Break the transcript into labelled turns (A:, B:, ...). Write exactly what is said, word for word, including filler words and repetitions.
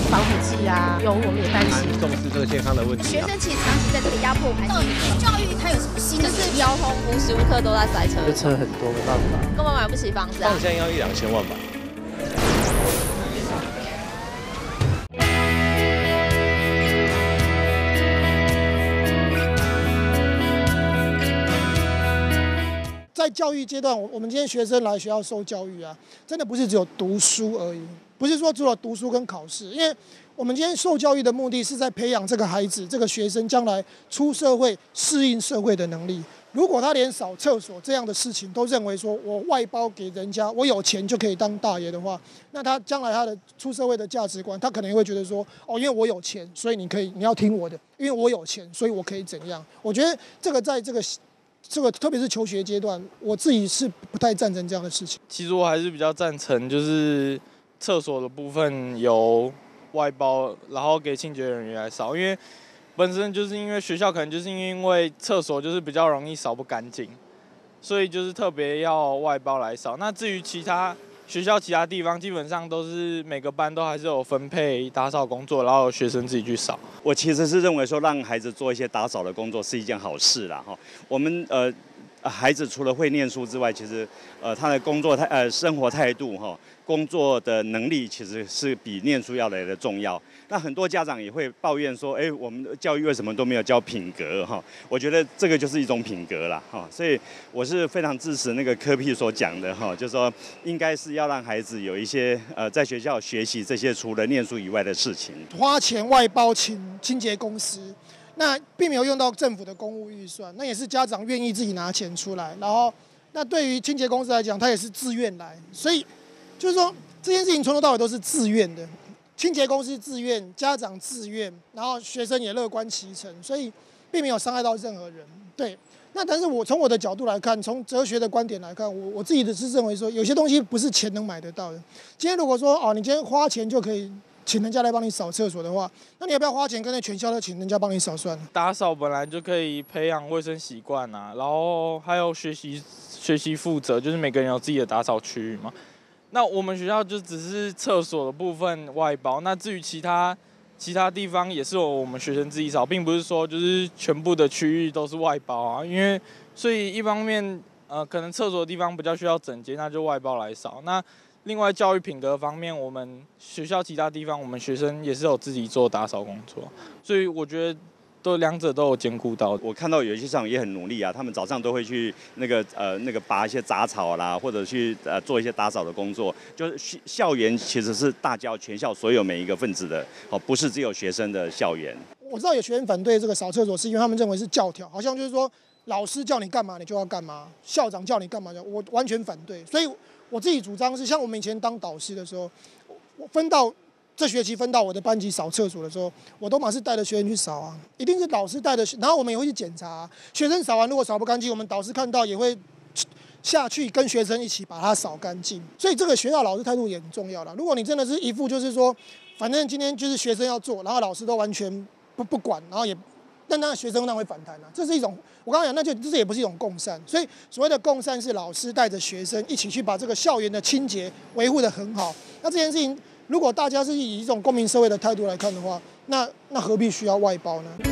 A: 防腐剂啊，有我们也担心。
B: 重视这个健康的问题、啊。
C: 学生其实长期在这个压迫环境里，教育它有什么新的？
D: 就是交通无时无刻都在塞车，
E: 这车很多，没办法，
D: 根本买不起房子啊。
B: 放现在要一两千万吧。
F: 在教育阶段，我我们今天学生来学校受教育啊，真的不是只有读书而已，不是说只有读书跟考试，因为我们今天受教育的目的是在培养这个孩子、这个学生将来出社会适应社会的能力。如果他连扫厕所这样的事情都认为说我外包给人家，我有钱就可以当大爷的话，那他将来他的出社会的价值观，他可能会觉得说，哦，因为我有钱，所以你可以你要听我的，因为我有钱，所以我可以怎样？我觉得这个在这个。这个特别是求学阶段，我自己是不太赞成这样的事情。
G: 其实我还是比较赞成，就是厕所的部分由外包，然后给清洁人员来扫，因为本身就是因为学校可能就是因为厕所就是比较容易扫不干净，所以就是特别要外包来扫。那至于其他学校其他地方，基本上都是每个班都还是有分配打扫工作，然后有学生自己去扫。
H: 我其实是认为说，让孩子做一些打扫的工作是一件好事啦哈。我们呃。孩子除了会念书之外，其实呃他的工作态呃生活态度哈，工作的能力其实是比念书要来的重要。那很多家长也会抱怨说，哎，我们的教育为什么都没有教品格哈？我觉得这个就是一种品格啦哈。所以我是非常支持那个柯 P 所讲的哈，就是说应该是要让孩子有一些呃在学校学习这些除了念书以外的事情。
F: 花钱外包请清洁公司。那并没有用到政府的公务预算，那也是家长愿意自己拿钱出来。然后，那对于清洁公司来讲，他也是自愿来，所以就是说这件事情从头到尾都是自愿的。清洁公司自愿，家长自愿，然后学生也乐观其成，所以并没有伤害到任何人。对，那但是我从我的角度来看，从哲学的观点来看，我我自己的是认为说，有些东西不是钱能买得到的。今天如果说哦，你今天花钱就可以请人家来帮你扫厕所的话，那你要不要花钱跟那全校的请人家帮你扫算了？
G: 打扫本来就可以培养卫生习惯啊，然后还有学习学习负责，就是每个人有自己的打扫区域嘛。那我们学校就只是厕所的部分外包，那至于其他其他地方也是由我们学生自己扫，并不是说就是全部的区域都是外包啊。因为所以一方面呃可能厕所的地方比较需要整洁，那就外包来扫。那另外，教育品格方面，我们学校其他地方，我们学生也是有自己做打扫工作，所以我觉得都两者都有兼顾到。
H: 我看到有些家长也很努力啊，他们早上都会去那个呃那个拔一些杂草啦，或者去呃做一些打扫的工作。就是校园其实是大家全校所有每一个分子的，哦，不是只有学生的校园。
F: 我知道有学生反对这个扫厕所，是因为他们认为是教条，好像就是说老师叫你干嘛你就要干嘛，校长叫你干嘛就，我完全反对，所以。我自己主张是，像我们以前当导师的时候，我分到这学期分到我的班级扫厕所的时候，我都马是带着学生去扫啊，一定是老师带着，然后我们也会去检查、啊，学生扫完如果扫不干净，我们导师看到也会下去跟学生一起把它扫干净。所以这个学校老师态度也很重要啦。如果你真的是一副就是说，反正今天就是学生要做，然后老师都完全不不管，然后也。但那学生当然会反弹啊，这是一种我刚刚讲，那就这也不是一种共善。所以所谓的共善是老师带着学生一起去把这个校园的清洁维护得很好。那这件事情，如果大家是以一种公民社会的态度来看的话，那那何必需要外包呢？